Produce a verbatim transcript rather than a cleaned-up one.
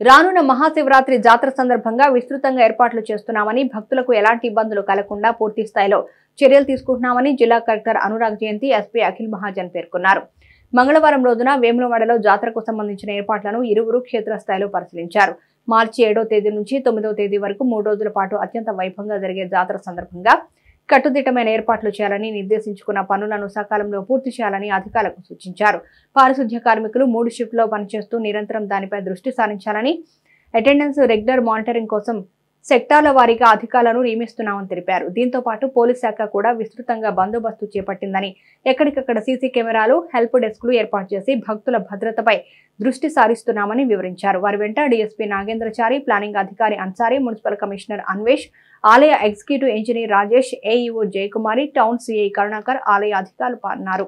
రానున్న మహాశివరాత్రి జాతర సందర్భంగా విస్తృతంగా ఏర్పాట్లు చేస్తున్నామని, భక్తులకు ఎలాంటి ఇబ్బందులు కలగకుండా పూర్తి స్థాయిలో చర్యలు తీసుకుంటున్నామని జిల్లా కలెక్టర్ అనురాగ్ జయంతి ఎస్పీ అఖిల్ మహాజన్ పేర్కొన్నారు. మంగళవారం రోజున వేములవాడలో జాతరకు సంబంధించిన ఏర్పాట్లను ఇరువురు క్షేత్రస్థాయిలో పరిశీలించారు. మార్చి ఏడో తేదీ నుంచి తొమ్మిదో తేదీ వరకు మూడు రోజుల పాటు అత్యంత వైభవంగా జరిగే జాతర సందర్భంగా కట్టుదిట్టమైన ఏర్పాట్లు చేయాలని, నిర్దేశించుకున్న పనులను సకాలంలో పూర్తి చేయాలని అధికారులకు సూచించారు. పారిశుధ్య కార్మికులు మూడు షిఫ్ట్లో పనిచేస్తూ నిరంతరం దానిపై దృష్టి సారించాలని, అటెండెన్స్ రెగ్యులర్ మానిటరింగ్ కోసం సెక్టార్ల వారీగా అధికారులను నియమిస్తున్నామని తెలిపారు. దీంతో పాటు పోలీస్ శాఖ కూడా విస్తృతంగా బందోబస్తు చేపట్టిందని, ఎక్కడికక్కడ సీసీ కెమెరాలు, హెల్ప్ డెస్క్లు ఏర్పాటు చేసి భక్తుల భద్రతపై దృష్టి సారిస్తున్నామని వివరించారు. వారి వెంట డీఎస్పీ నాగేంద్రచారి, ప్లానింగ్ అధికారి అన్సారీ, మున్సిపల్ కమిషనర్ అన్వేష్, ఆలయ executive engineer Rajesh, AEO Jayakumari, town CI Karunakar, ఆలయ అధికారులు పాల్గొన్నారు.